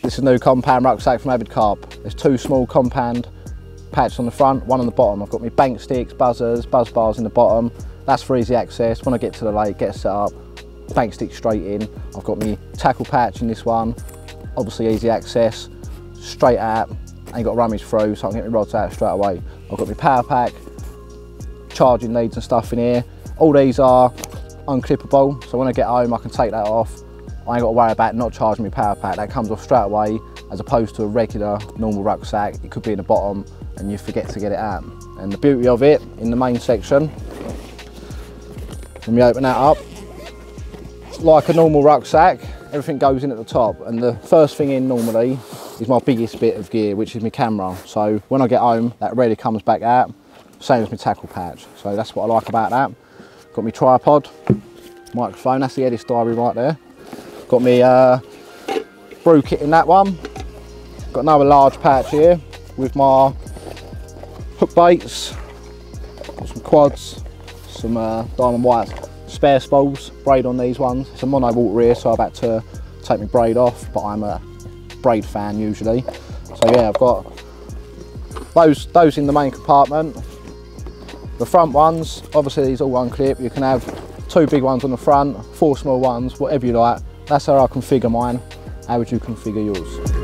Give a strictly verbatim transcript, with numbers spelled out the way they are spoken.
This is a new compound rucksack from Avid Carp. There's two small compound patches on the front, one on the bottom. I've got my bank sticks, buzzers, buzz bars in the bottom. That's for easy access. When I get to the lake, get set up, bank stick straight in. I've got my tackle patch in this one, obviously easy access, straight out, ain't got to rummage through, so I can get my rods out straight away. I've got my power pack, charging leads and stuff in here. All these are unclippable, so when I get home I can take that off. I ain't got to worry about not charging my power pack. That comes off straight away, as opposed to a regular normal rucksack. It could be in the bottom and you forget to get it out. And the beauty of it, in the main section, when we open that up, like a normal rucksack, everything goes in at the top, and the first thing in normally is my biggest bit of gear, which is my camera. So when I get home, that ready comes back out, same as my tackle patch. So that's what I like about that. Got my tripod, microphone, that's the Ellis diary right there. Got me uh, brew kit in that one. Got another large pouch here with my hook baits, some quads, some uh, diamond white spare spools, braid on these ones. It's a mono water here, so I've had to take my braid off, but I'm a braid fan usually. So yeah, I've got those, those in the main compartment. The front ones, obviously these all unclip. You can have two big ones on the front, four small ones, whatever you like. That's how I configure mine. How would you configure yours?